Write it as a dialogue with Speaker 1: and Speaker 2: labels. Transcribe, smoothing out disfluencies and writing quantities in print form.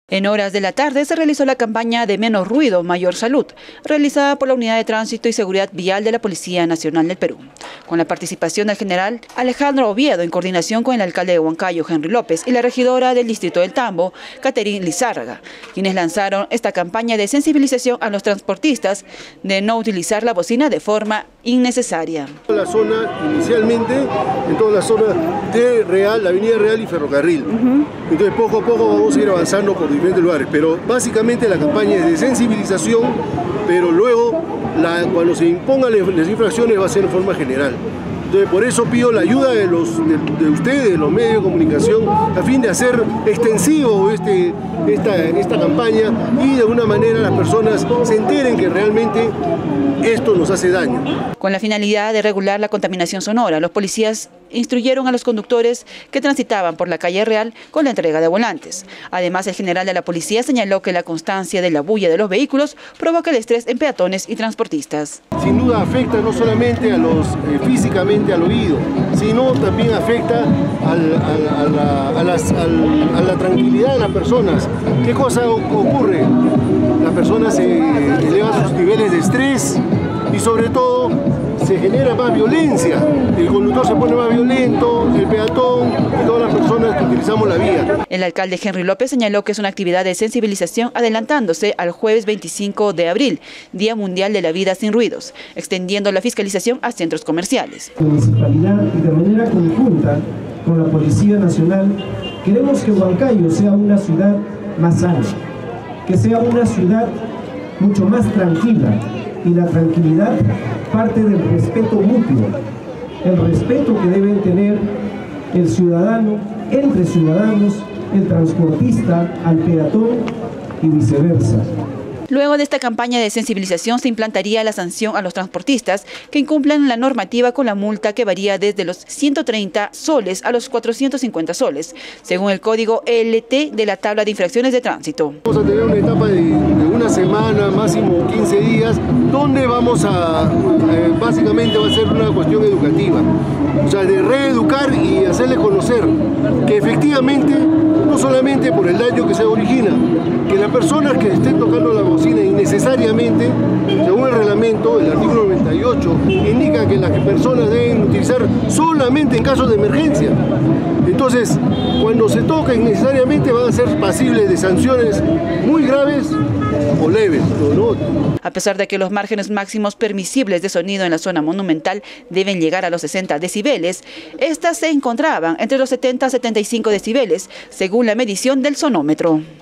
Speaker 1: En horas de la tarde se realizó la campaña de Menos Ruido, Mayor Salud, realizada por la Unidad de Tránsito y Seguridad Vial de la Policía Nacional del Perú, con la participación del general Alejandro Oviedo en coordinación con el alcalde de Huancayo, Henry López, y la regidora del distrito del Tambo, Catherine Lizárraga, quienes lanzaron esta campaña de sensibilización a los transportistas de no utilizar la bocina de forma innecesaria.
Speaker 2: La zona, inicialmente, en toda la zona de Real, la Avenida Real y Ferrocarril. Entonces poco a poco vamos a ir avanzando por diferentes lugares, pero básicamente la campaña es de sensibilización, pero luego cuando se impongan las infracciones va a ser de forma general. Entonces por eso pido la ayuda de ustedes, de los medios de comunicación, a fin de hacer extensivo esta campaña y de alguna manera las personas se enteren que realmente esto nos hace daño.
Speaker 1: Con la finalidad de regular la contaminación sonora, los policías instruyeron a los conductores que transitaban por la calle Real con la entrega de volantes. Además, el general de la policía señaló que la constancia de la bulla de los vehículos provoca el estrés en peatones y transportistas.
Speaker 2: Sin duda afecta no solamente físicamente al oído, sino también afecta a la tranquilidad de las personas. ¿Qué cosa ocurre? Las personas se elevan sus niveles de estrés y sobre todo se genera más violencia. El conductor se pone más violento, el peatón y todas las personas que utilizamos la vía.
Speaker 1: El alcalde Henry López señaló que es una actividad de sensibilización adelantándose al jueves 25 de abril, Día Mundial de la Vida sin Ruidos, extendiendo la fiscalización a centros comerciales.
Speaker 3: Municipalidad y de manera conjunta con la Policía Nacional queremos que Huancayo sea una ciudad más sana, que sea una ciudad mucho más tranquila. Y la tranquilidad parte del respeto mutuo, el respeto que deben tener el ciudadano, entre ciudadanos, el transportista al peatón y viceversa.
Speaker 1: Luego de esta campaña de sensibilización se implantaría la sanción a los transportistas que incumplan la normativa con la multa que varía desde los 130 soles a los 450 soles, según el código LT de la tabla de infracciones de tránsito.
Speaker 2: Vamos a tener una etapa de una semana, máximo 15 días, donde vamos básicamente va a ser una cuestión educativa, o sea, de reeducar y hacerle conocer que efectivamente, no solamente por el daño que se origina, que las personas que estén tocando la bocina innecesariamente, según el reglamento, el artículo 98, indica que las personas deben utilizar solamente en casos de emergencia. Entonces, cuando se toca innecesariamente van a ser pasibles de sanciones muy graves o leves, ¿no?
Speaker 1: A pesar de que los márgenes máximos permisibles de sonido en la zona monumental deben llegar a los 60 decibeles, estas se encontraban entre los 70 a 75 decibeles, según la medición del sonómetro.